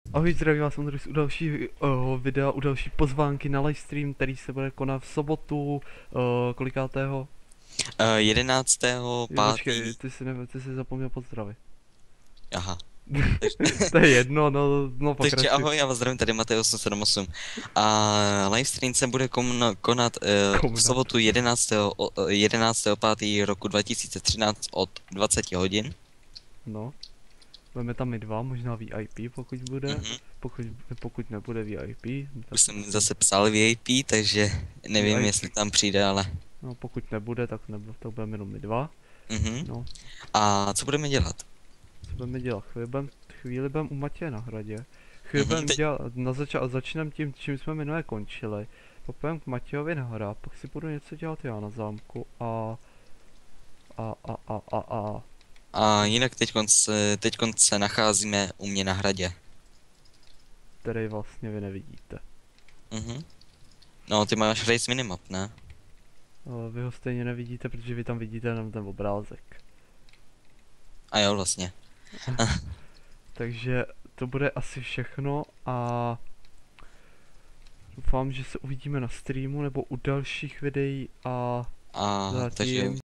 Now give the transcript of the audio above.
Ahoj, zdravím vás Ondřej u další videa, u další pozvánky na livestream, který se bude konat v sobotu, kolikátého? 11. Jo, počkej, 5. ty si zapomněl pozdravit. Aha. Takže, To je jedno, no takže pokračuj. ahoj, já vás zdravím, tady Matej 878. A livestream se bude konat v Komnat. sobotu 11. 5. roku 2013 od 20 hodin. No, budeme tam i dva, možná VIP, pokud bude. Mhm. Pokud nebude VIP, tak Už jsem zase psal VIP, takže nevím, VIP. jestli tam přijde, ale... No, pokud nebude, tak budeme jenom my dva. Mhm. No, A co budeme dělat? co budeme dělat? Chvíli budeme u Matěje na hradě. Chvíli budeme Teď... dělat, začneme tím, čím jsme minule končili. Popůjdeme k Matějovi na hra, pak si budu něco dělat já na zámku a. A jinak teďkon se nacházíme u mě na hradě. Který vlastně vy nevidíte. Mhm. No, ty máš race minimap, ne? Ale vy ho stejně nevidíte, protože vy tam vidíte jenom ten obrázek. A jo, vlastně. Takže to bude asi všechno a doufám, že se uvidíme na streamu nebo u dalších videí a A takže zatím